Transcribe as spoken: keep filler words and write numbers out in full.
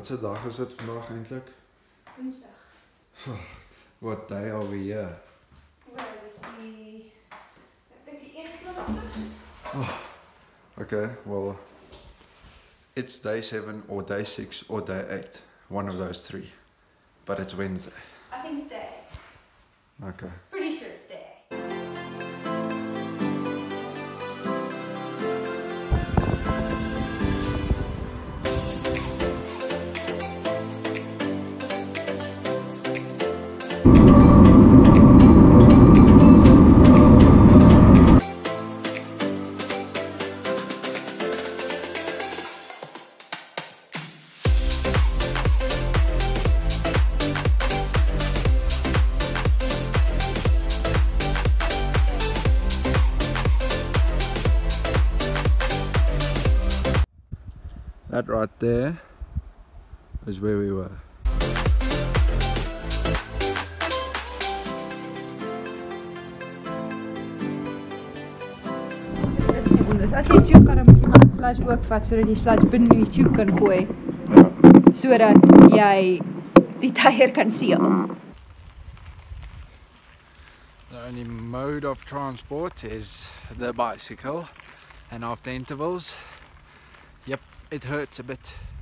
Wat se dag is dit vandag eintlik? Woensdag. What day are we here? Wel, dis die ek dink die eenentwintigste. Oh, okay, well, it's day seven or day six or day eight. One of those three. But it's Wednesday. I think it's day. Okay. Pretty sure it's day. That right there is where we were. As jy tube kan met iemand slash ook vat sodat jy slash binne die tube kan gooi sodat jy die tyre kan seal. The only mode of transport is the bicycle, and after intervals, yep, it hurts a bit.